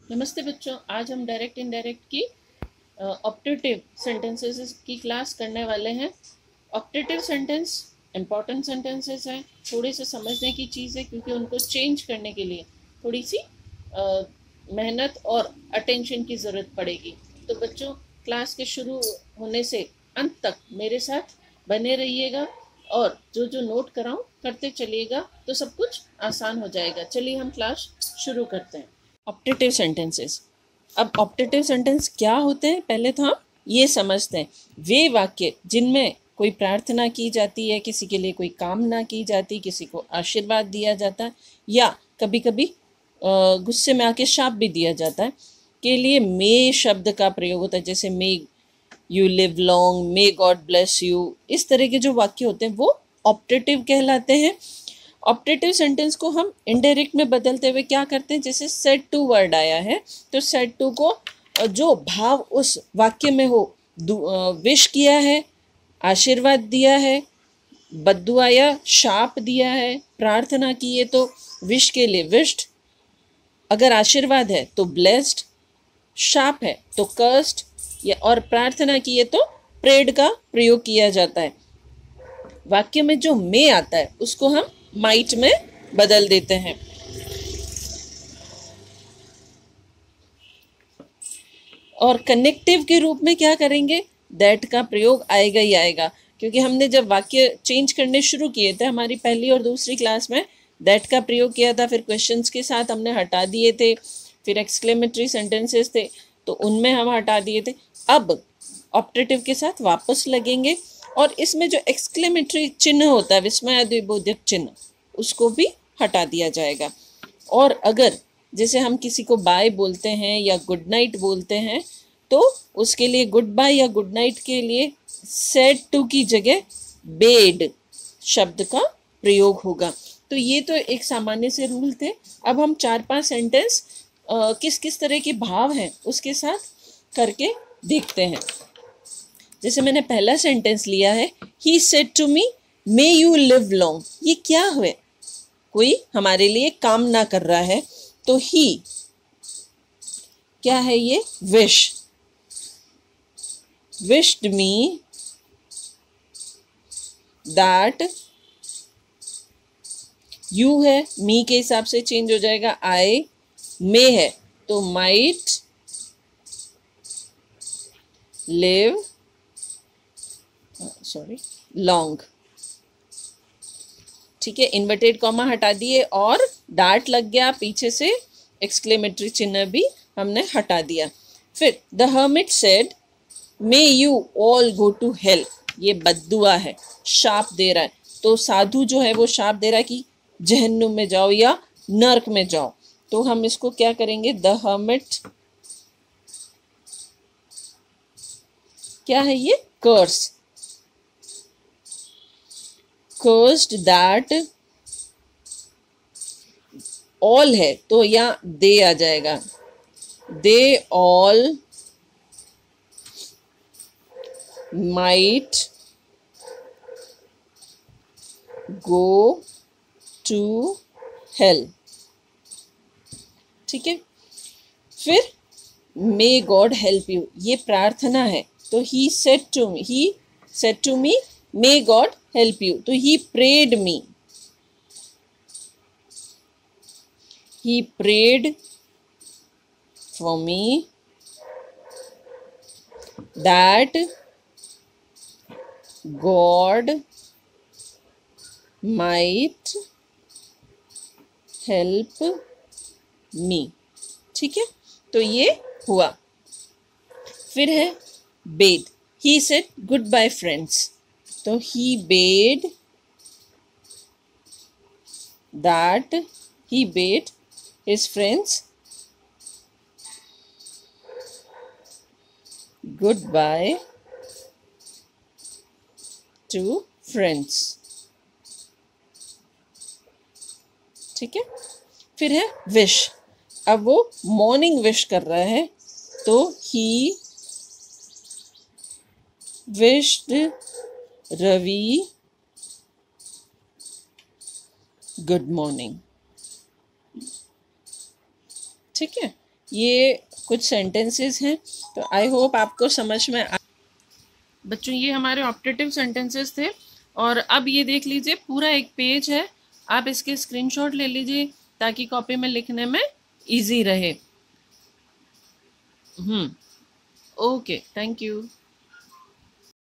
नमस्ते बच्चों, आज हम डायरेक्ट इनडायरेक्ट की ऑप्टेटिव सेंटेंसेस की क्लास करने वाले हैं। ऑप्टेटिव सेंटेंस इम्पॉर्टेंट सेंटेंसेस हैं, थोड़े से समझने की चीज़ है क्योंकि उनको चेंज करने के लिए थोड़ी सी मेहनत और अटेंशन की ज़रूरत पड़ेगी। तो बच्चों, क्लास के शुरू होने से अंत तक मेरे साथ बने रहिएगा और जो जो नोट कराऊं करते चलिएगा, तो सब कुछ आसान हो जाएगा। चलिए हम क्लास शुरू करते हैं। Optative sentences. अब ऑप्टेटिव सेंटेंस क्या होते हैं, पहले तो हम ये समझते हैं। वे वाक्य जिनमें कोई प्रार्थना की जाती है, किसी के लिए कोई कामना की जाती, किसी को आशीर्वाद दिया जाता है, या कभी कभी गुस्से में आके शाप भी दिया जाता है, के लिए मे शब्द का प्रयोग होता है। जैसे may you live long, may God bless you, इस तरह के जो वाक्य होते हैं वो ऑप्टेटिव कहलाते हैं। ऑप्टेटिव सेंटेंस को हम इनडायरेक्ट में बदलते हुए क्या करते हैं, जैसे सेड टू वर्ड आया है तो सेड टू को जो भाव उस वाक्य में हो, विश किया है, आशीर्वाद दिया है, बद्दुआ या शाप दिया है, प्रार्थना की है तो विश के लिए विश्ड, अगर आशीर्वाद है तो ब्लेस्ड, शाप है तो कर्स्ड, या और प्रार्थना की है तो प्रेड का प्रयोग किया जाता है। वाक्य में जो मे आता है उसको हम माइट में बदल देते हैं। और कनेक्टिव के रूप में क्या करेंगे, दैट का प्रयोग आएगा ही आएगा, क्योंकि हमने जब वाक्य चेंज करने शुरू किए थे हमारी पहली और दूसरी क्लास में दैट का प्रयोग किया था, फिर क्वेश्चंस के साथ हमने हटा दिए थे, फिर एक्सक्लेमेटरी सेंटेंसेस थे तो उनमें हम हटा दिए थे। अब ऑप्टेटिव के साथ वापस लगेंगे और इसमें जो एक्सक्लेमेटरी चिन्ह होता है, विस्मयादिबोधक चिन्ह, उसको भी हटा दिया जाएगा। और अगर जैसे हम किसी को बाय बोलते हैं या गुड नाइट बोलते हैं तो उसके लिए गुड बाय या गुड नाइट के लिए सेड टू की जगह बेड शब्द का प्रयोग होगा। तो ये तो एक सामान्य से रूल थे। अब हम 4-5 सेंटेंस किस किस तरह के भाव हैं उसके साथ करके देखते हैं। जैसे मैंने पहला सेंटेंस लिया है, he said to me may you live long. ये क्या हुए, कोई हमारे लिए कामना कर रहा है तो ही क्या है, ये wish, wished me that, you है मी के हिसाब से चेंज हो जाएगा, आई, मे है तो माइट लिव सॉरी लॉन्ग। ठीक है, इन्वर्टेड कॉमा हटा दिए और डार्ट लग गया पीछे से, एक्सक्लेमेटरी चिन्ह भी हमने हटा दिया। फिर the hermit said may you all go to hell, ये बद्दुआ है, शाप दे रहा है। तो साधु जो है वो शाप दे रहा है कि जहन्नुम में जाओ या नर्क में जाओ। तो हम इसको क्या करेंगे, द हर्मिट क्या है, ये कर्स, cursed that, all है तो यहाँ दे आ जाएगा, they all might go to hell। ठीक है, फिर may God help you, ये प्रार्थना है तो he said to me may God help you, तो he prayed me, he prayed for me that God might help me। ठीक है, तो ये हुआ। फिर है bade, he said good bye friends, तो he bade that, he bade his friends good bye to friends. ठीक है, फिर है विश, अब वो मॉर्निंग विश कर रहा है तो he wished Ravi good morning. ठीक है, ये कुछ सेंटेंसेस हैं, तो आई होप आपको समझ में बच्चों ये हमारे ऑप्टेटिव सेंटेंसेस थे। और अब ये देख लीजिए पूरा एक पेज है, आप इसके स्क्रीनशॉट ले लीजिए ताकि कॉपी में लिखने में इजी रहे। Okay, thank you.